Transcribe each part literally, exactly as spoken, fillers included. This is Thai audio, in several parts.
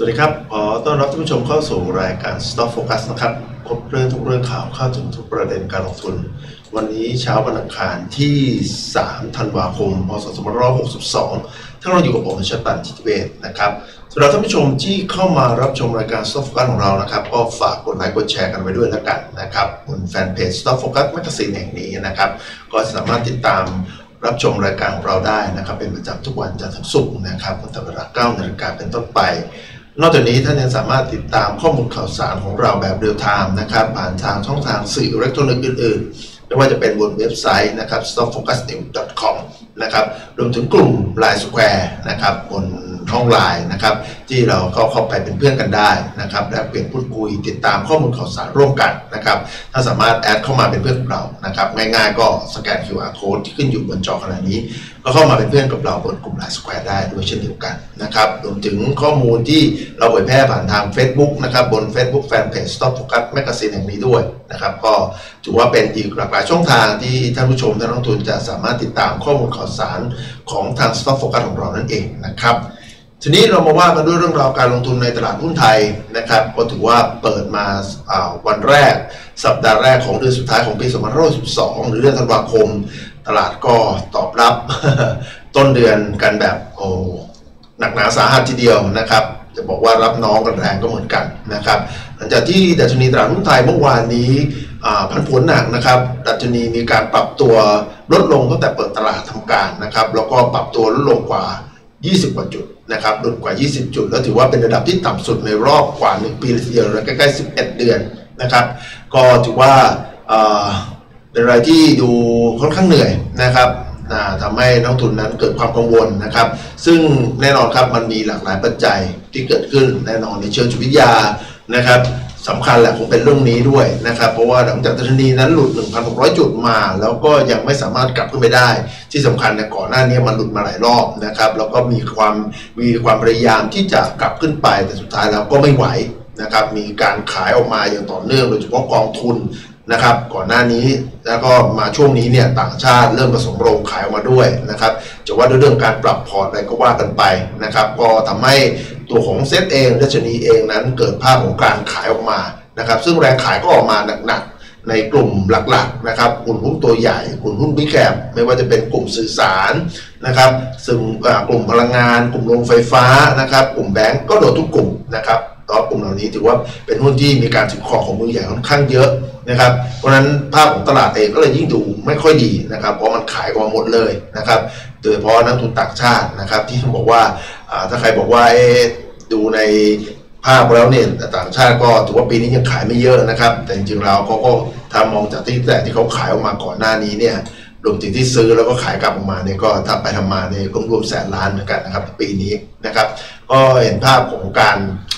วัสดีครับขอต้อนรับท่านผู้ชมเข้าสู่รายการ Stock Focus นะครับครบเรื่องทุกเรื่องข่าวเข้าถึงทุกประเด็นการลงทุนวันนี้เช้าวันอังคารที่สามธันวาคมพศสองพันห้าร้อยหกสิบสองท่านเราอยู่กับผมชัยปัน ทิติเวชนะครับสำหรับท่านผู้ชมที่เข้ามารับชมรายการ Stock Focus ของเรานะครับก็ฝากกดไลค์กดแชร์กันไว้ด้วยแล้วกันนะครับบนแฟนเพจ Stock Focus Magazine แห่งนี้นะครับก็สามารถติดตามรับชมรายการของเราได้นะครับเป็นประจำทุกวันจันทร์ถึงศุกร์นะครับตั้งแต่เวลาเก้านาฬิกาเป็นต้นไปนอกจากนี้ท่านยังสามารถติดตามข้อมูลข่าวสารของเราแบบเรียลไทม์นะครับผ่านทางช่องทางสื่ออิเล็กทรอนิกส์อื่นๆไม่ว่าจะเป็นบนเว็บไซต์นะครับ สต็อกโฟกัสนิวส์ ดอท คอม นะครับรวมถึงกลุ่ม ไลน์ Square นะครับบนห้องไลน์นะครับที่เราเข้าเข้าไปเป็นเพื่อนกันได้นะครับและเปลี่ยนพูดคุยติดตามข้อมูลข่าวสารร่วมกันนะครับถ้าสามารถแอดเข้ามาเป็นเพื่อนกับเรานะครับง่ายๆก็สแกน คิว อาร์ Code ที่ขึ้นอยู่บนจอขณะนี้ก็เข้ามาเป็นเพื่อนกับเราบนกลุ่ม ไลน์ Square ได้ด้วยเช่นเดียวกันนะครับรวมถึงข้อมูลที่เราเผยแพร่ผ่านทาง Facebook นะครับบน Facebook Fanpage Stock Focus Magazine แห่งนี้ด้วยนะครับก็ถือว่าเป็นอีกหลากหลายช่องทางที่ท่านผู้ชมท่านนักลงทุนจะสามารถติดตามข้อมูลข่าวสารของทาง Stock Focus ของเรานั่นเองนะครับทีนี้เรามาว่ากันด้วยเรื่องราวการลงทุนในตลาดหุ้นไทยนะครับก็ถือว่าเปิดมาวันแรกสัปดาห์แรกของเดือนสุดท้ายของปีสองพันห้าร้อยสิบสองหรือเดือนธันวาคมตลาดก็ตอบรับ ต้นเดือนกันแบบโอ้หนักหนาสาหัสทีเดียวนะครับจะบอกว่ารับน้องกันแรงก็เหมือนกันนะครับหลังจากที่ดัชนีตลาดหุ้นไทยเมื่อวานนี้ผันผวนหนักนะครับดัชนีมีการปรับตัวลดลงตั้งแต่เปิดตลาดทำการนะครับแล้วก็ปรับตัวลดลงกว่ายี่สิบกว่าจุดนะครับลดกว่ายี่สิบจุดแล้วถือว่าเป็นระดับที่ต่ำสุดในรอบกว่าหนึ่งปีเลยทีเดียวใกล้ๆสิบเอ็ดเดือนนะครับก็ถือว่าเป็นอะไรที่ดูค่อนข้างเหนื่อยนะครับทำให้นักลงทุนนั้นเกิดความกังวลนะครับซึ่งแน่นอนครับมันมีหลากหลายปัจจัยที่เกิดขึ้นแน่นอนในเชิงจิตวิทยานะครับสำคัญแหละคงเป็นเรื่องนี้ด้วยนะครับเพราะว่าหลังจากดัชนีนั้นหลุด หนึ่งพันหกร้อย จุดมาแล้วก็ยังไม่สามารถกลับขึ้นไปได้ที่สำคัญในก่อนหน้านี้มันหลุดมาหลายรอบนะครับแล้วก็มีความมีความพยายามที่จะกลับขึ้นไปแต่สุดท้ายแล้วก็ไม่ไหวนะครับมีการขายออกมาอย่างต่อเนื่องโดยเฉพาะกองทุนนะครับก่อนหน้านี้แล้วก็มาช่วงนี้เนี่ยต่างชาติเริ่มผสมโรงขายออกมาด้วยนะครับจะว่าด้วยเรื่องการปรับพอร์ตอะไรก็ว่ากันไปนะครับก็ทำให้ตัวของเซ็ตเองดัชนีเองนั้นเกิดภาพของการขายออกมานะครับซึ่งแรงขายก็ออกมาหนักๆในกลุ่มหลักๆนะครับกลุ่มหุ้นตัวใหญ่กลุ่มหุ้นบิ๊กแคปไม่ว่าจะเป็นกลุ่มสื่อสารนะครับซึ่งกลุ่มพลังงานกลุ่มโรงไฟฟ้านะครับกลุ่มแบงก์ก็โดนทุกกลุ่มนะครับต่อกลุ่มเหล่านี้ถือว่าเป็นหุ้นที่มีการถือครองของมือใหญ่ค่อนข้างเยอะนะครับเพราะฉะนั้นภาพของตลาดเองก็เลยยิ่งดูไม่ค่อยดีนะครับเพราะมันขายออกมาหมดเลยนะครับโดยเฉพาะนักทุนต่างชาตินะครับที่ต้องบอกว่าถ้าใครบอกว่าดูในภาพแล้วเนี่ยต่างชาติก็ถือว่าปีนี้ยังขายไม่เยอะนะครับแต่จริงๆแล้วเขาก็ถ้ามองจากที่แต่ที่เขาขายออกมาก่อนหน้านี้เนี่ยรวมถึงที่ซื้อแล้วก็ขายกลับออกมาเนี่ยก็ทำไปทำมาเนี่ยก็รวมแสนล้านเหมือนกันนะครับปีนี้นะครับก็เห็นภาพของการ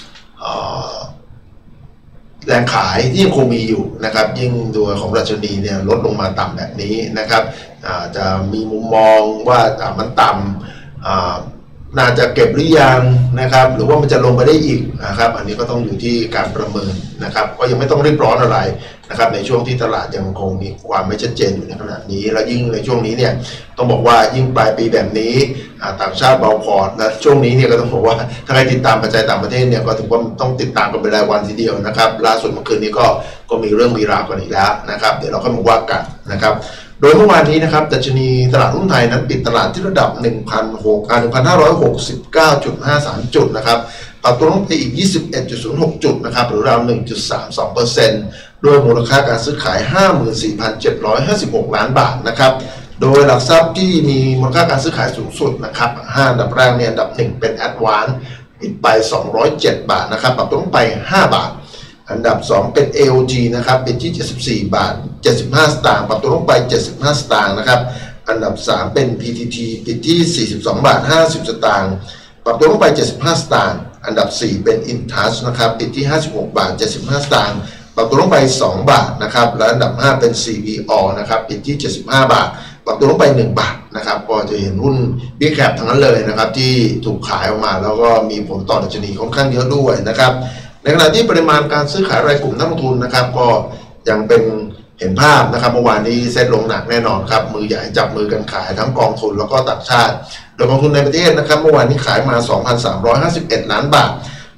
แรงขายที่ยังคงมีอยู่นะครับยิ่งโดยของดัชนีเนี่ยลดลงมาต่ำแบบนี้นะครับจะมีมุมมองว่ามันต่ำน่าจะเก็บหรือยังนะครับหรือว่ามันจะลงไปได้อีกนะครับอันนี้ก็ต้องอยู่ที่การประเมินนะครับก็ยังไม่ต้องรีบร้อนอะไรนะครับในช่วงที่ตลาดยังคงมีความไม่ชัดเจนอยู่ในขณะนี้แล้วยิ่งในช่วงนี้เนี่ยต้องบอกว่ายิ่งปลายปีแบบนี้ต่างชาติเบาพอร์ตและช่วงนี้เนี่ยก็ต้องบอกว่าถ้าใครติดตามปัจจัยต่างประเทศเนี่ยก็ถือว่าต้องติดตามกันเป็นรายวันทีเดียวนะครับล่าสุดเมื่อคืนนี้ก็ก็มีเรื่องมีราวกันอีกแล้วนะครับเดี๋ยวเราค่อยมาว่ากันนะครับโดยเมื่อวานนี้นะครับดัชนีตลาดหุ้นไทยนั้นปิดตลาดที่ระดับ หนึ่งพันห้าร้อยหกสิบเก้าจุดห้าสาม จุดนะครับปรับตัวลงไปอีก ยี่สิบเอ็ดจุดศูนย์หก จุดนะครับหรือราว หนึ่งจุดสามสองเปอร์เซ็นต์ โดยมูลค่าการซื้อขาย ห้าหมื่นสี่พันเจ็ดร้อยห้าสิบหก ล้านบาทนะครับโดยหลักทรัพย์ที่มีมูลค่าการซื้อขายสูงสุดนะครับห้าอันดับแรกเนี่ยอันดับหนึ่งเป็น Advance ปิดไปสองร้อยเจ็ดบาทนะครับปรับตัวลงไปห้าบาทอันดับสองเป็น เอ โอ จี นะครับเป็นที่เจ็ดสิบสี่บาทเจ็ดสิบห้าสตางค์ปรับตัวลงไปเจ็ดสิบห้าสตางค์นะครับอันดับสามเป็น พี ที ที ปิดที่สี่สิบสองบาทห้าสิบสตางค์ปรับตัวลงไปเจ็ดสิบห้าสตางค์อันดับสี่เป็น InTouch นะครับปิดที่ห้าสิบหกบาทเจ็ดสิบห้าสตางค์ปรับตัวลงไปสองบาทนะครับและอันดับห้าเป็น ซี บี โอ นะครับปิดที่เจ็ดสิบห้าบาทปรับตัวลงไปหนึ่งบาทนะครับก็จะเห็นหุ้น Big Cap ทั้งนั้นเลยนะครับที่ถูกขายออกมาแล้วก็มีผลต่อดัชนีค่อนข้างเยอะด้วยนะครับในขณะที่ปริมาณการซื้อขายรายกลุ่มนักลงทุนนะครับก็ยังเป็นเห็นภาพนะครับเมื่อวานนี้เซ็ตลงหนักแน่นอนครับมือใหญ่จับมือกันขายทั้งกองทุนแล้วก็ต่างชาติโดยกองทุนในประเทศนะครับเมื่อวานนี้ขายมา สองพันสามร้อยห้าสิบเอ็ด ล้านบาท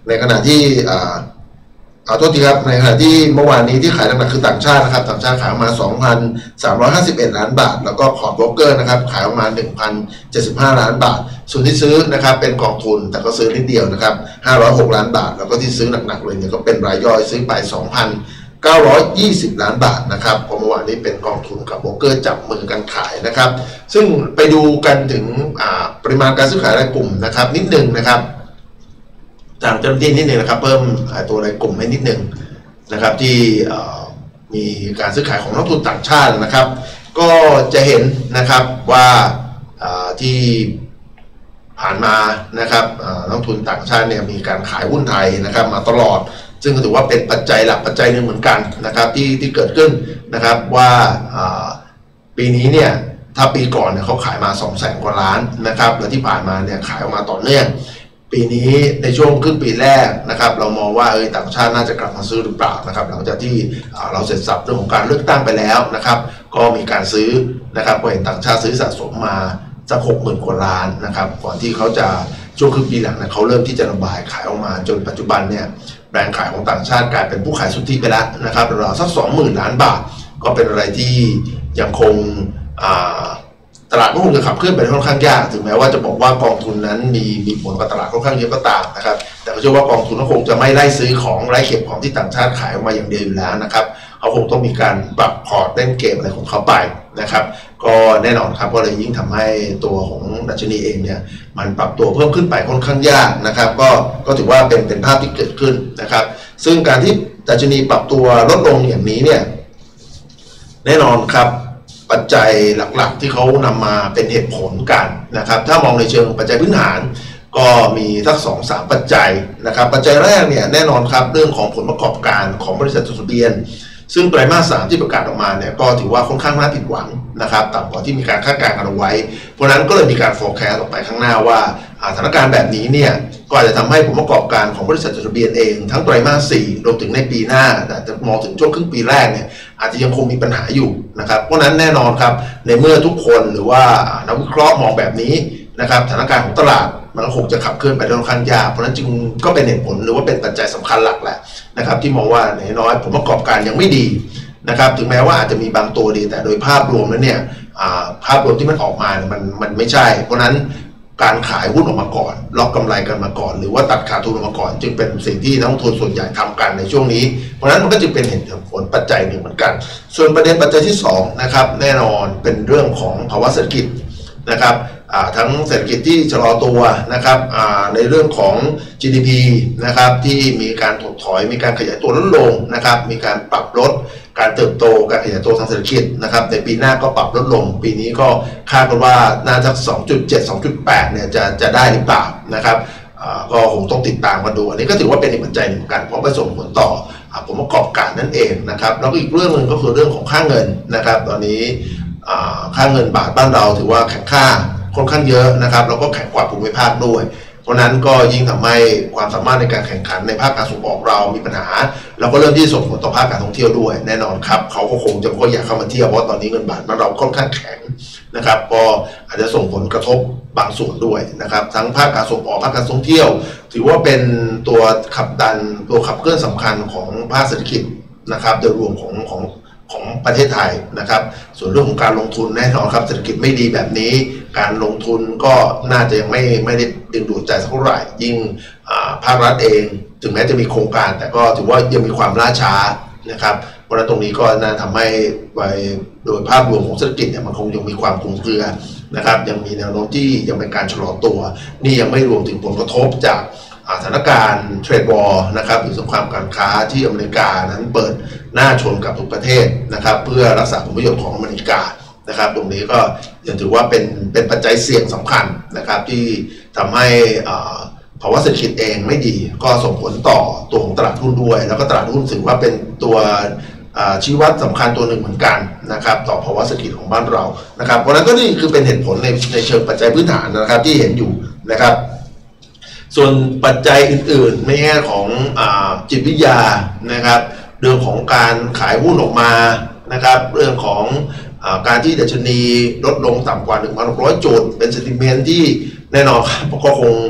ในขณะที่เอาโทษทีครับในขณะที่เมื่อวานนี้ที่ขายหนักๆคือต่างชาตินะครับต่างชาติขายออกมา สองพันสามร้อยห้าสิบเอ็ด ล้านบาทแล้วก็พอร์ตโบรกเกอร์นะครับขายออกมา หนึ่งพันเจ็ดสิบห้า ล้านบาทส่วนที่ซื้อนะครับเป็นกองทุนแต่ก็ซื้อนิดเดียวนะครับห้าร้อยหกล้านบาทแล้วก็ที่ซื้อหนักๆเลยเนี่ยก็เป็นรายย่อยซื้อไป สองพันเก้าร้อยยี่สิบ ล้านบาทนะครับเมื่อวานนี้เป็นกองทุนกับโบรกเกอร์จับมือกันขายนะครับซึ่งไปดูกันถึงปริมาณการซื้อขายรายกลุ่มนะครับนิดนึงนะครับตามเจ้าหน้าที่นิดนึงนะครับเพิ่มตัวรายกลุ่มให้นิดนึงนะครับที่มีการซื้อขายของนักทุนต่างชาตินะครับก็จะเห็นนะครับว่าที่ผ่านมานะครับนักทุนต่างชาติเนี่ยมีการขายหุ้นไทยนะครับมาตลอดซึ่งก็ถือว่าเป็นปัจจัยหลักปัจจัยหนึ่งเหมือนกันนะครับที่ที่เกิดขึ้นนะครับว่าปีนี้เนี่ยถ้าปีก่อนเนี่ยเขาขายมา สองแสน กว่าล้านนะครับและที่ผ่านมาเนี่ยขายออกมาต่อเนื่องปีนี้ในช่วงครึ่งปีแรกนะครับเรามองว่าเออต่างชาติน่าจะกลับมาซื้อหรือเปล่านะครับหลังจากที่เราเสร็จสับเรื่องของการเลือกตั้งไปแล้วนะครับก็มีการซื้อนะครับก็เห็นต่างชาติซื้อสะสมมาสักหกหมื่นกว่าล้านนะครับก่อนที่เขาจะช่วงครึ่งปีหลังเนี่ยเขาเริ่มที่จะระบายขายออกมาจนปัจจุบันเนี่ยแรงขายของต่างชาติกลายเป็นผู้ขายสุทธิไปแล้วนะครับราวสักสองหมื่นล้านบาทก็เป็นอะไรที่ยังคงตลาดก็คงจะขับเคลื่อนไปค่อนข้างยากถึงแม้ว่าจะบอกว่ากองทุนนั้นมีมีผลกับตลาดค่อนข้างเยอะก็ตามนะครับแต่ก็เชื่อว่ากองทุนก็คงจะไม่ไล่ซื้อของไล่เก็บของที่ต่างชาติขายออกมาอย่างเดียวอยู่แล้วนะครับเขาคงต้องมีการปรับพอร์ตเล่นเกมอะไรของเขาไปนะครับก็แน่นอนครับก็เลยยิ่งทำให้ตัวของดัชนีเองเนี่ยมันปรับตัวเพิ่มขึ้นไปค่อนข้างยากนะครับก็ก็ถือว่าเป็นเป็นภาพที่เกิดขึ้นนะครับซึ่งการที่ดัชนีปรับตัวลดลงอย่างนี้เนี่ยแน่นอนครับปัจจัยหลักๆที่เขานำมาเป็นเหตุผลกันนะครับถ้ามองในเชิงปัจจัยพื้นฐานก็มีทั้งสองสามปัจจัยนะครับปัจจัยแรกเนี่ยแน่นอนครับเรื่องของผลประกอบการของบริษัทจดทะเบียนซึ่งไตรมาสสามที่ประกาศออกมาเนี่ยก็ถือว่าค่อนข้างน่าผิดหวังนะครับต่ำกว่าที่มีการคาดการณ์กันเอาไว้เพราะนั้นก็เลยมีการ forecast ออกไปข้างหน้าว่าสถานการณ์แบบนี้เนี่ยก็อาจจะทำให้ผลประกอบการของบริษัทจดทะเบียนเองทั้งไตรมาสสี่รวมถึงในปีหน้าแต่จะมองถึงช่วงครึ่งปีแรกเนี่ยอาจจะยังคงมีปัญหาอยู่นะครับเพราะนั้นแน่นอนครับในเมื่อทุกคนหรือว่านักวิเคราะห์มองแบบนี้นะครับสถานการณ์ของตลาดมันก็คงจะขับเคลื่อนไปได้ค่อนข้างยากเพราะนั้นจึงก็เป็นเหตุผลหรือว่าเป็นปัจจัยสำคัญหลักแหละนะครับที่มองว่าในน้อยผลประกอบการยังไม่ดีนะครับถึงแม้ว่าอาจจะมีบางตัวดีแต่โดยภาพรวมแล้วเนี่ยภาพรวมที่มันออกมาเนี่ยมันมันไม่ใช่เพราะนั้นการขายหุ้นออกมาก่อนล็อกกำไรกันมาก่อนหรือว่าตัดขาดทุนออกมาก่อนจึงเป็นสิ่งที่นักลงทุนส่วนใหญ่ทำกันในช่วงนี้เพราะนั้นมันก็จึงเป็นเหตุผลปัจจัยหนึ่งเหมือนกันส่วนประเด็นปัจจัยที่สองนะครับแน่นอนเป็นเรื่องของภาวะเศรษฐกิจนะครับทั้งเศรษฐกิจที่ชะลอตัวนะครับในเรื่องของ จี ดี พี นะครับที่มีการถดถอยมีการขยายตัวลดลงนะครับมีการปรับลดการเติบโตการขยายตัวทางเศรษฐกิจนะครับในปีหน้าก็ปรับลดลงปีนี้ก็คาดกันว่าน่าจะ สองจุดเจ็ด สองจุดแปด เนี่ยจะจะได้หรือเปล่านะครับก็คงต้องติดตามกันดูอันนี้ก็ถือว่าเป็นอีกปัจจัยหนึ่งกันเพราะไปส่งผลต่อผลประกอบการนั่นเองนะครับแล้วก็อีกเรื่องหนึ่งก็คือเรื่องของค่าเงินนะครับตอนนี้ค่าเงินบาทบ้านเราถือว่าแข็งค่าค่อนข้างเยอะนะครับแล้วก็แข็งกว่าภูมิภาคด้วยเพราะนั้นก็ยิ่งทำให้ความสามารถในการแข่งขันในภาคการส่งออกเรามีปัญหาแล้วก็เริ่มที่ส่งผลต่อภาคการท่องเที่ยวด้วยแน่นอนครับเขาก็คงจะไม่อยากเข้ามาเที่ยวเพราะตอนนี้เงินบาทบ้านเราค่อนข้างแข็งนะครับก็อาจจะส่งผลกระทบบางส่วนด้วยนะครับทั้งภาคการส่งออกภาคการท่องเที่ยวถือว่าเป็นตัวขับดันตัวขับเคลื่อนสำคัญของภาคเศรษฐกิจนะครับโดยรวมของของของประเทศไทยนะครับส่วนเรื่องของการลงทุนแน่นอนครับเศรษฐกิจไม่ดีแบบนี้การลงทุนก็น่าจะยังไม่ไม่ได้ดึงดูดใจสักเท่าไหร่ยิ่งภาครัฐเองถึงแม้จะมีโครงการแต่ก็ถือว่ายังมีความล่าช้านะครับเพราะฉะนั้นตรงนี้ก็น่าทำให้ไปโดยภาพรวมของเศรษฐกิจเนี่ยมันคงยังมีความคลุมเครือนะครับยังมีแนวโน้มที่ยังเป็นการชะลอตัวนี่ยังไม่รวมถึงผลกระทบจากสถานการณ์เทรดวอร์นะครับหรือสงครามการค้าที่อเมริกานั้นเปิดหน้าชนกับทุกประเทศนะครับเพื่อรักษาผลประโยชน์ของอเมริกานะครับตรงนี้ก็ยังถือว่าเป็นเป็นปัจจัยเสี่ยงสำคัญนะครับที่ทำให้ภาวะเศรษฐกิจเองไม่ดีก็ส่งผลต่อตัวของตลาดหุ้นด้วยแล้วก็ตลาดหุ้นถือว่าเป็นตัวชี้วัดสำคัญตัวหนึ่งเหมือนกันนะครับต่อภาวะเศรษฐกิจของบ้านเรานะครับเพราะนั้นก็นี่คือเป็นเหตุผลในในเชิงปัจจัยพื้นฐานนะครับที่เห็นอยู่นะครับส่วนปัจจัยอื่นๆในแง่ของจิตวิทยานะครับเรื่องของการขายหุ้นออกมานะครับเรื่องของการที่ดัชนีลดลงต่ำกว่า หนึ่งพันหกร้อย จุดเป็นเซนติเมนต์ที่แน่นอนครับก็คง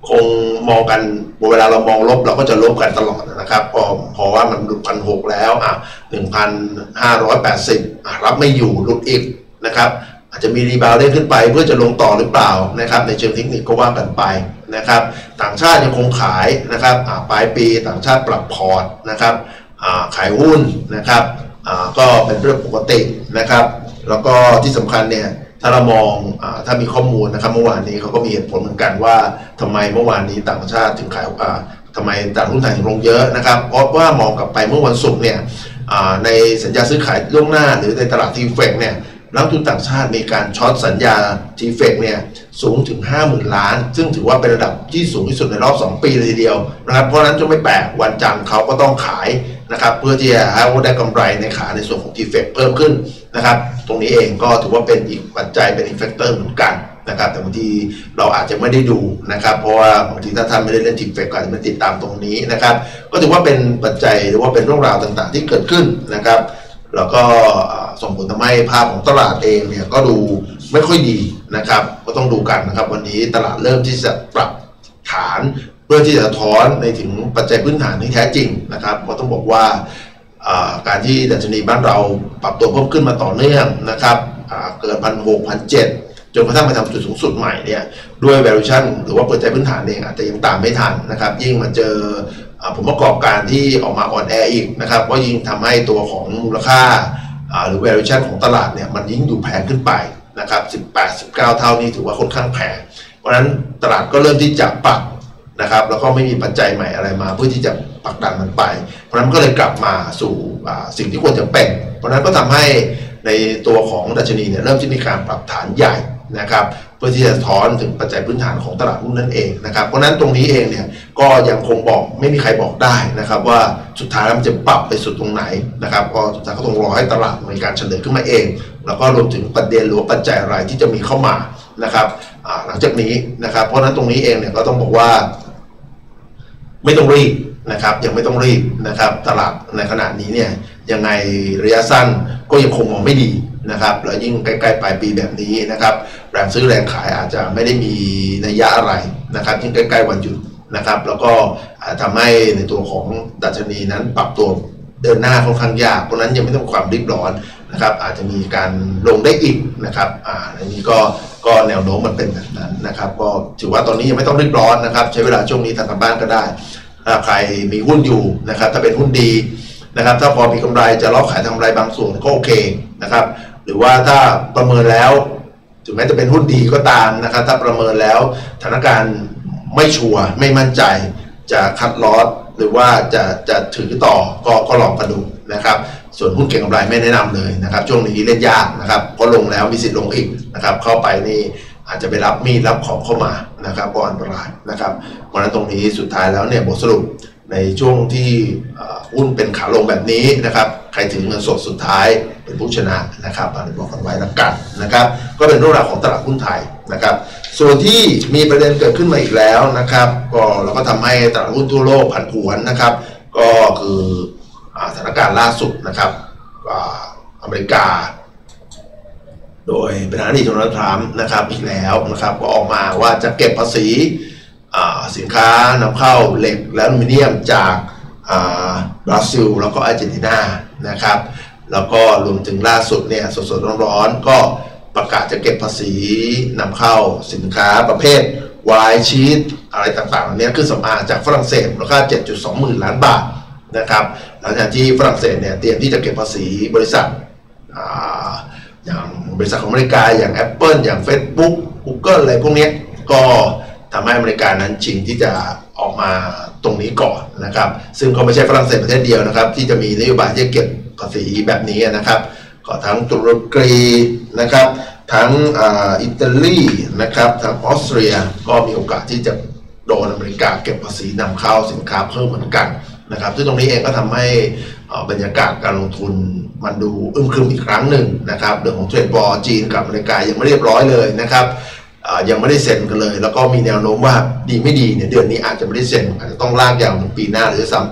คงมองกันเวลาเรามองลบเราก็จะลบกันตลอดนะครับพอพอว่ามันหลุดพันหกแล้วอ่ะหนึ่งพันห้าร้อยแปดสิบอ่ะรับไม่อยู่หลุดอีกนะครับอาจจะมีรีบาวด์ได้ขึ้นไปเพื่อจะลงต่อหรือเปล่านะครับในเชิงเทคนิคก็ว่ากันไปนะครับต่างชาติยังคงขายนะครับปลายปีต่างชาติปรับพอร์ตนะครับขายหุ้นนะครับก็เป็นเรื่องปกตินะครับแล้วก็ที่สำคัญเนี่ยถ้าเรามองอถ้ามีข้อมูลนะครับเมื่อวานนี้เขาก็มีเหตุผลเหมือนกันว่าทำไมเมื่อวานนี้ต่างชาติถึงขายทำไมตลาดหุ้นไทยถึงลงเยอะนะครับเพราะว่ามองกลับไปเมื่อวันศุกร์เนี่ยในสัญญาซื้อขายล่วงหน้าหรือในตลาดทีเฟกเนี่ยนักทุนต่างชาติมีการช็อตสัญญาทีเฟกเนี่ยสูงถึง ห้าหมื่น ล้านซึ่งถือว่าเป็นระดับที่สูงที่สุดในรอบสองปีเลยทีเดียวนะครับเพราะนั้นจะไม่แปลกวันจันทร์เขาก็ต้องขายนะครับเพื่อที่จะให้ได้กำไรในขาในส่วนของทีเฟกเพิ่มขึ้นนะครับตรงนี้เองก็ถือว่าเป็นอีกปัจจัยเป็นอีกแฟกเตอร์เหมือนกันนะครับแต่บางทีเราอาจจะไม่ได้ดูนะครับเพราะว่าบางทีถ้าท่านไม่ได้เล่นทีเฟกก็อาจจะไม่ติดตามตรงนี้นะครับก็ถือว่าเป็นปัจจัยหรือว่าเป็นเรื่องราวต่างๆที่เกิดขึ้นนะครับแล้วก็ส่งผลทำให้ภาพของตลาดเองเนี่ยก็ดูไม่ค่อยดีนะครับก็ต้องดูกันนะครับวันนี้ตลาดเริ่มที่จะปรับฐานเพื่อที่จะสะท้อนในถึงปัจจัยพื้นฐานที่แท้จริงนะครับก็ต้องบอกว่าการที่ดัชนีบ้านเราปรับตัวเพิ่มขึ้นมาต่อเนื่องนะครับเกินพันหกพันเจ็ดจนกระทั่งไปทำจุดสูงสุดใหม่เนี่ยด้วย valuation หรือว่าปัจจัยพื้นฐานเองอาจจะยังตามไม่ทันนะครับยิ่งมาเจอผลประกอบการที่ออกมาอ่อนแออีกนะครับก็ยิ่งทำให้ตัวของมูลค่าหรือ valuation ของตลาดเนี่ยมันยิ่งดูแพงขึ้นไปนะครับสิบแปด สิบเก้า เท่านี้ถือว่าค่อนข้างแพงเพราะฉะนั้นตลาดก็เริ่มที่จะปรับนะครับแล้วก็ไม่มีปัจจัยใหม่อะไรมาเพื่อที่จะผลักดันมันไปเพราะนั้นก็เลยกลับมาสู่สิ่งที่ควรจะเป็นเพราะนั้นก็ทำให้ในตัวของดัชนีเนี่ยเริ่มที่มีการปรับฐานใหญ่นะครับเพื่อที่จะสะท้อนถึงปัจจัยพื้นฐานของตลาดหุ้นนั่นเองนะครับเพราะนั้นตรงนี้เองเนี่ยก็ยังคงบอกไม่มีใครบอกได้นะครับว่าสุดท้ายแล้วมันจะปรับไปสุดตรงไหนนะครับก็สุดท้ายก็ต้องรอให้ตลาดมีการเฉลยขึ้นมาเองแล้วก็รวมถึงประเด็นหรือปัจจัยอะไรที่จะมีเข้ามานะครับหลังจากนี้นะครับเพราะนั้นตรงนี้เองเนี่ยก็ต้องบอกว่าไม่ต้องรีบนะครับยังไม่ต้องรีบนะครับตลาดในขณะนี้เนี่ยยังไงระยะสั้นก็ยังคงมองไม่ดีนะครับแล้วยิ่งใกล้ๆปลายปีแบบนี้นะครับแรงซื้อแรงขายอาจจะไม่ได้มีนัยยะอะไรนะครับยิ่งใกล้ๆวันหยุดนะครับแล้วก็ทำให้ในตัวของดัชนีนั้นปรับตัวเดินหน้าค่อนข้างยากเพราะนั้นยังไม่ต้องความรีบร้อนนะครับอาจจะมีการลงได้อีกนะครับอ่าในนี้ก็ก็แนวโน้มมันเป็นแบบนั้นนะครับก็ถือว่าตอนนี้ยังไม่ต้องรีบร้อนนะครับใช้เวลาช่วงนี้ทำกันบ้านก็ได้ถ้าใครมีหุ้นอยู่นะครับถ้าเป็นหุ้นดีนะครับถ้าพอมีกำไรจะล็อกขายทำกำไรบางส่วนก็โอเคนะครับหรือว่าถ้าประเมินแล้วถึงแม้จะเป็นหุ้นดีก็ตามนะครับถ้าประเมินแล้วสถานการณ์ไม่ชัวร์ไม่มั่นใจจะคัดลอสหรือว่าจะจะถือต่อก็ก็ลองกันดูนะครับส่วนหุ้นเก็งกำไรไม่แนะนำเลยนะครับช่วงนี้เล่นยากนะครับเพราะลงแล้วมีสิทธิ์ลงอีกนะครับเข้าไปนี่อาจจะไปรับมีดรับของเข้ามานะครับก็อันตรายนะครับเพราะฉะนั้นตรงนี้สุดท้ายแล้วเนี่ยบทสรุปในช่วงที่หุ้นเป็นขาลงแบบนี้นะครับใครถือเงินสดสุดท้ายเป็นผู้ชนะนะครับอันนี้บอกกันไว้แล้วกันนะครับก็เป็นเรื่องราวของตลาดหุ้นไทยนะครับส่วนที่มีประเด็นเกิดขึ้นมาอีกแล้วนะครับก็เราก็ทำให้ตลาดหุ้นทั่วโลกผันผวนนะครับก็คือสถานการณ์ล่าสุดนะครับอเมริกาโดยประธานาธิบดีโดนัลด์ทรัมป์นะครับอีกแล้วนะครับก็ออกมาว่าจะเก็บภาษีสินค้านำเข้าเหล็กและอลูมิเนียมจากบราซิลแล้วก็อาร์เจนตินานะครับแล้วก็รวมถึงล่าสุดเนี่ยสดๆร้อนๆก็ประกาศจะเก็บภาษีนำเข้าสินค้าประเภทไวน์ชีสอะไรต่างๆเนี่ยคือสำอางจากฝรั่งเศสมูลค่า เจ็ดจุดสอง หมื่นล้านบาทนะครับหลังจากที่ฝรั่งเศสเนี่ยเตรียมที่จะเก็บภาษีบริษัทอย่างบริษัทของอเมริกาอย่าง Apple อย่าง Facebook Google อะไรพวกนี้ก็ทำให้อเมริกานั้นชิงที่จะออกมาตรงนี้ก่อนนะครับซึ่งก็ไม่ใช่ฝรั่งเศสประเทศเดียวนะครับที่จะมีนโยบายที่จะเก็บภาษีแบบนี้นะครับก็ทั้งตุรกีนะครับทั้งอิตาลีนะครับทั้งออสเตรียก็มีโอกาสที่จะโดนอเมริกาเก็บภาษีนำเข้าสินค้าเพิ่มเหมือนกันนะครับซึ่งตรงนี้เองก็ทำให้บรรยากาศการลงทุนมันดูอึมครึมอีกครั้งหนึ่งนะครับเรื่องของเทรดวอร์จีนกับอเมริกายังไม่เรียบร้อยเลยนะครับยังไม่ได้เซ็นกันเลยแล้วก็มีแนวโน้มว่าดีไม่ดีเนี่ยเดือนนี้อาจจะไม่ได้เซ็นอาจจะต้องลากยาวถึงปีหน้าหรือซ้ำไป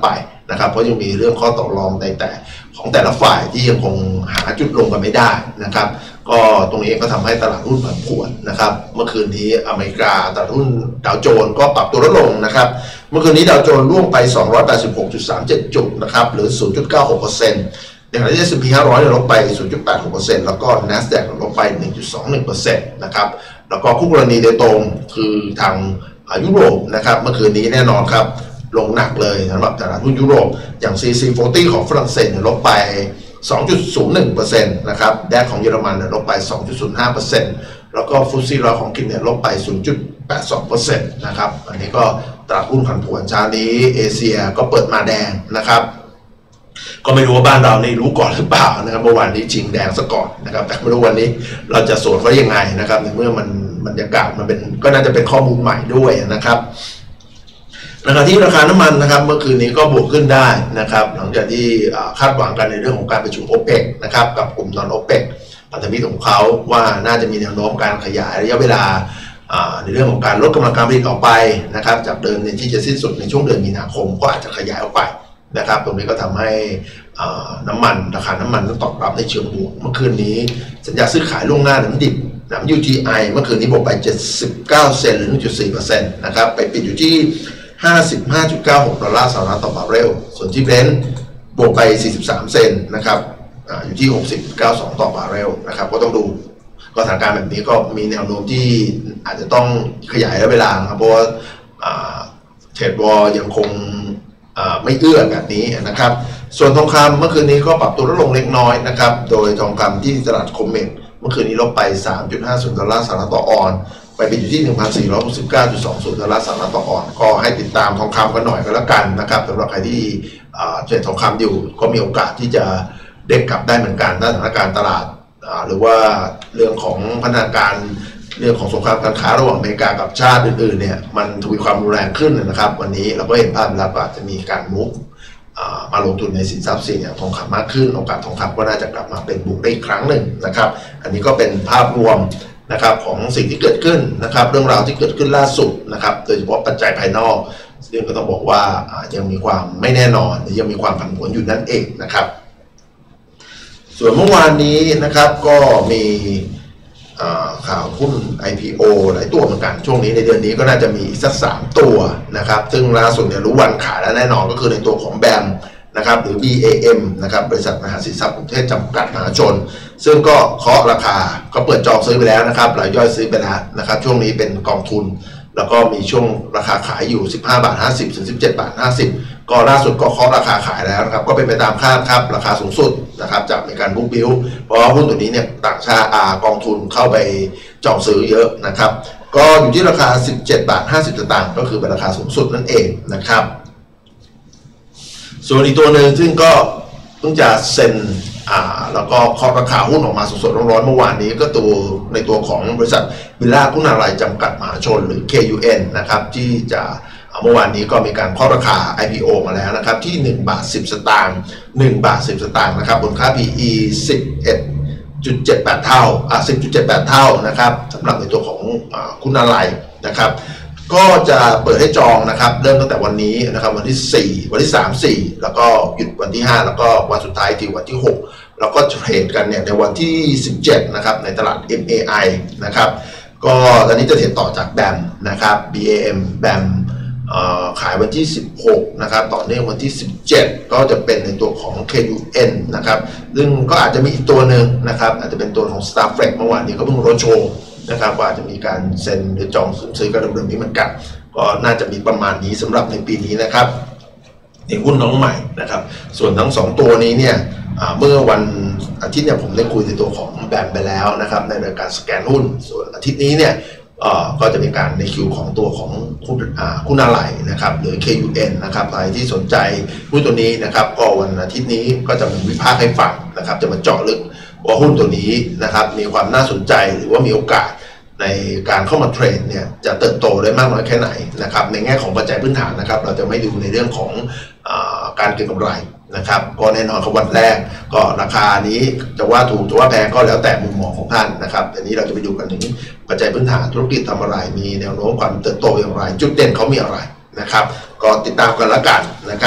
นะครับเพราะยังมีเรื่องข้อต่อรองในแต่ของแต่ละฝ่ายที่ยังคงหาจุดลงกันไม่ได้นะครับก็ตรงนี้ก็ทำให้ตลาดหุ้นผันผวนนะครับเมื่อคืนนี้อเมริกาตลาดหุ้นดาวโจนส์ก็ปรับตัวลดลงนะครับเมื่อคืนนี้ดาวโจนส์ร่วงไป สองร้อยแปดสิบหกจุดสามเจ็ด จุดนะครับหรือ ศูนย์จุดเก้าหกเปอร์เซ็นต์ ในขณะที่ เอส แอนด์ พี ห้าร้อยลดไป ศูนย์จุดแปดหกเปอร์เซ็นต์ แล้วก็ NASDAQ ลดไป หนึ่งจุดสองหนึ่งเปอร์เซ็นต์ นะครับแล้วก็คู่กรณีโดยตรงคือทางยุโรปนะครับเมื่อคืนนี้แน่นอนครับลงหนักเลยสำหรับตลาดหุ้นยุโรปอย่าง ซี ซี สี่สิบ ของฝรั่งเศสลดไป สองจุดศูนย์หนึ่งเปอร์เซ็นต์ นะครับแดกของเยอรมันลดไป สองจุดศูนย์ห้าเปอร์เซ็นต์ แล้วก็ฟุตซี่ร้อยของอังกฤษลดไป ศูนย์จุดแปดสองเปอร์เซ็นต์ นะครับอันนี้ก็ตลาดหุ้นผันผวนเช้านี้เอเชียก็เปิดมาแดงนะครับก็ไม่รู้ว่าบ้านเรานี่รู้ก่อนหรือเปล่านะครับเมื่อวานนี้ชิงแดงซะก่อนนะครับแต่ไม่รู้วันนี้เราจะสวนเขายังไงนะครับในเมื่อมันบรรยากาศมันเป็นก็น่าจะเป็นข้อมูลใหม่ด้วยนะครับราคาที่ราคาน้ำมันนะครับเมื่อคืนนี้ก็บวกขึ้นได้นะครับหลังจากที่คาดหวังกันในเรื่องของการประชุมโอเปกนะครับกับกลุ่มนอนโอเปกพันธมิตรของเขาว่าน่าจะมีแนวโน้มการขยายระยะเวลาในเรื่องของการลดกำลังการผลิตออกไปนะครับจากเดิมเนี่ยที่จะสิ้นสุดในช่วงเดือนมีนาคมก็อาจจะขยายออกไปนะครับตรงนี้ก็ทำให้น้ำมันราคาน้ำมันต้องตอบรับในเชิงบวกเมื่อคืนนี้สัญญาซื้อขายล่วงหน้าน้ำดิบน้ำ ยู ที ไอ เมื่อคืนนี้บวกไปเจ็ดสิบเก้าเซนต์หรือ หนึ่งจุดสี่เปอร์เซ็นต์ นะครับไปปิดอยู่ที่ห้าสิบห้าจุดเก้าหก ดอลลาร์สหรัฐต่อบาร์เรลส่วนที่เบรนท์บวกไปสี่สิบสามเซนต์นะครับ อ, อยู่ที่ หกสิบจุดเก้าสอง ต่อบาร์เรลนะครับก็ต้องดูก็สถานการณ์แบบนี้ก็มีแนวโน้มที่อาจจะต้องขยายระยะเวลาครับเพราะว่าเทรดวอร์ยังคงไม่เอื้อแบบนี้นะครับส่วนทองคำเมื่อคืนนี้ก็ปรับตัวลดลงเล็กน้อยนะครับโดยทองคำที่ตลาดคอมเมกเมื่อคืนนี้ลดไป สามจุดห้าศูนย์ ดอลลาร์สหรัฐต่อออนซ์ไปเป็นอยู่ที่ หนึ่งพันสี่ร้อยหกสิบเก้าจุดสองศูนย์ ดอลลาร์สหรัฐต่อออนซ์ก็ให้ติดตามทองคำกันหน่อยก็แล้วกันนะครับสำหรับใครที่เทรดทองคำอยู่ก็มีโอกาสที่จะเด้งกลับได้เหมือนกันถ้าสถานการณ์ตลาดหรือว่าเรื่องของพัฒนาการเรื่องของสงครามการค้าระหว่างอเมริกากับชาติอื่นๆเนี่ยมันทวีความรุนแรงขึ้นนะครับวันนี้เราก็เห็นภาพแล้วว่าจะมีการมุกมาลงทุนในสินทรัพย์เสี่ยงอย่างทองคำมากขึ้นโอกาสทองคำก็น่าจะกลับมาเป็นบวกได้อีกครั้งหนึ่งนะครับอันนี้ก็เป็นภาพรวมนะครับของสิ่งที่เกิดขึ้นนะครับเรื่องราวที่เกิดขึ้นล่าสุดนะครับโดยเฉพาะปัจจัยภายนอกซึ่งก็ต้องบอกว่ายังมีความไม่แน่นอนยังมีความผันผวนอยู่นั่นเองนะครับส่วนเมื่อวานนี้นะครับก็มีข่าวหุ้น ไอ พี โอ หลายตัวเหมือนกันช่วงนี้ในเดือนนี้ก็น่าจะมีสักสามตัวนะครับซึ่งล่าสุดเนี่ยรู้วันขายแล้วแน่นอนก็คือในตัวของแบมนะครับหรือ บี เอ เอ็ม นะครับบริษัทมหาสินทรัพย์กรุงเทพจำกัดมหาชนซึ่งก็เคาะราคาก็เปิดจองซื้อไปแล้วนะครับรายย่อยซื้อไปแล้วนะครับช่วงนี้เป็นกองทุนแล้วก็มีช่วงราคาขายอยู่สิบห้าบาทห้าสิบถึงสิบเจ็ดบาทห้าสิบก็ล่าสุดก็เคาะราคาขายแล้วนะครับก็เป็นไปตามคาดครับราคาสูงสุดนะครับจากในการบุ๊กบิลเพราะว่าหุ้นตัวนี้เนี่ยต่างชาติกองทุนเข้าไปจองซื้อเยอะนะครับก็อยู่ที่ราคาสิบเจ็ดบาทห้าสิบสตางค์ก็คือเป็นราคาสูงสุดนั่นเองนะครับส่วนอีกตัวหนึ่งซึ่งก็เพิ่งจะเซ็นอ่าแล้วก็เคาะราคาหุ้นออกมาสดๆร้อนๆเมื่อวานนี้ก็ตัวในตัวของบริษัทวิลล่าคุณาลัยจำกัดมหาชนหรือ เค ยู เอ็น นะครับที่จะเมื่อวานนี้ก็มีการเคาะราคา ไอ พี โอ มาแล้วนะครับที่หนึ่งบาทสิบสตางค์หนึ่งบาทสิบสตางค์นะครับบนค่า พี อี สิบเอ็ดจุดเจ็ดแปด เท่าอ่ะ สิบจุดเจ็ดแปด เท่านะครับสำหรับในตัวของอ่าคุณาลัยนะครับก็จะเปิดให้จองนะครับเริ่มตั้งแต่วันนี้นะครับวันที่สี่วันที่สาม สี่แล้วก็หยุดวันที่ห้าแล้วก็วันสุดท้ายที่วันที่หกแล้วก็เทรดกันเนี่ยในวันที่สิบเจ็ดนะครับในตลาด เอ็ม เอ ไอ นะครับก็ตอนนี้จะเทรดต่อจากแบมนะครับ บี เอ เอ็ม แบมขายวันที่สิบหกนะครับต่อเนื่องวันที่สิบเจ็ดก็จะเป็นในตัวของ เค ยู เอ็น นะครับซึ่งก็อาจจะมีอีกตัวหนึ่งนะครับอาจจะเป็นตัวของ Starflex เมื่อวานนี้ก็เพิ่งโรดโชว์นะครับว่าจะมีการเซ็นหรือจองซื้อกันเร็วๆนี้เหมือนกันก็น่าจะมีประมาณนี้สำหรับในปีนี้นะครับในหุ้นน้องใหม่นะครับส่วนทั้งสองตัวนี้เนี่ยเมื่อวันอาทิตย์เนี่ยผมได้คุยในตัวของแบมไปแล้วนะครับในรายการสแกนหุ้นส่วนอาทิตย์นี้เนี่ยก็จะเป็นการในคิวของตัวของคุณาลัยนะครับหรือ เค ยู เอ็น นะครับใครที่สนใจหุ้นตัวนี้นะครับก็วันอาทิตย์นี้ก็จะมีวิพากษ์ให้ฟังนะครับจะมาเจาะลึกว่าหุ้นตัวนี้นะครับมีความน่าสนใจหรือว่ามีโอกาสในการเข้ามาเทรดเนี่ยจะเติบโตได้มากน้อยแค่ไหนนะครับในแง่ของปัจจัยพื้นฐานนะครับเราจะไม่ดูในเรื่องของการเก็งกำไรนะครับก็แน่นอนครับวันแรกก็ราคานี้จะว่าถูกจะว่าแพงก็แล้วแต่มุมมองของท่านนะครับแต่นี้เราจะไปดูกันถึงปัจจัยพื้นฐานธุรกิจทำอะไรมีแนวโน้มความเติบโตอย่างไรจุดเด่นเขามีอะไรนะครับก็ติดตามกันละกันนะครับ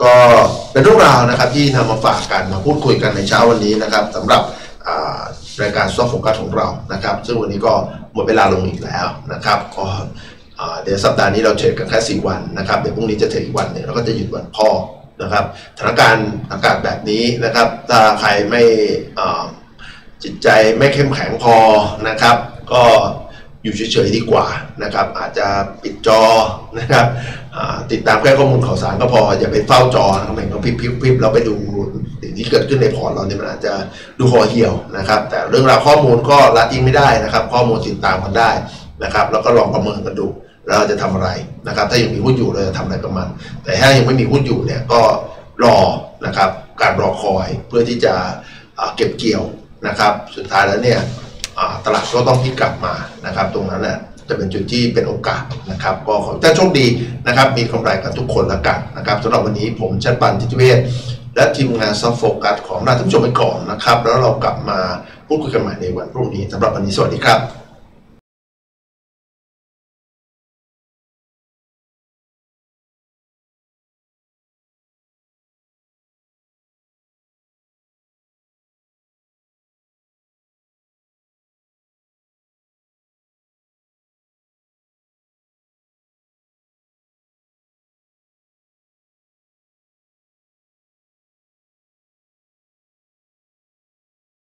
ก็เป็นเรื่องราวนะครับที่นำมาฝากกันมาพูดคุยกันในเช้าวันนี้นะครับสำหรับรายการ Stock Focus ของเรานะครับซึ่งวันนี้ก็หมดเวลาลงอีกแล้วนะครับก็เดี๋ยวสัปดาห์นี้เราเทรดกันแค่สี่วันนะครับเดี๋ยวพรุ่งนี้จะเทรดอีกวันหนึ่งแล้วก็จะหยุดวันพ่อนะครับสถานการณ์อากาศแบบนี้นะครับถ้าใครไม่จิตใจไม่เข้มแข็งพอนะครับก็อยู่เฉยๆดีกว่านะครับอาจจะปิดจอนะครับติดตามแค่ข้อมูลข่าวสารก็พออย่าไปเฝ้าจอนะครับเห็นเขาพริบๆๆเราไปดูสิ่งที่เกิดขึ้นในพอร์ตเราเนี่ยมันอาจจะดูคอเหี่ยวนะครับแต่เรื่องราวข้อมูลก็ละทิ้งไม่ได้นะครับข้อมูลติดตามกันได้นะครับแล้วก็ลองประเมินกันดูเราจะทำอะไรนะครับถ้ายังมีหุ้นอยู่เราจะทำอะไรกับมันแต่ถ้ายังไม่มีหุ้นอยู่เนี่ยก็รอนะครับการรอคอยเพื่อที่จะเก็บเกี่ยวนะครับสุดท้ายแล้วเนี่ยตลาดก็ต้องพลิกกลับมานะครับตรงนั้นแหละจะเป็นจุดที่เป็นโอกาสนะครับก็ขอให้โชคดีนะครับมีกำไรกันทุกคนละกันนะครับสำหรับวันนี้ผมชัดปันทิติเวชและทีมงาน Stock Focus ของท่านผู้ชมไปก่อนนะครับแล้วเรากลับมาพูดคุยกันใหม่ในวันพรุ่งนี้สำหรับวันนี้สวัสดีครับ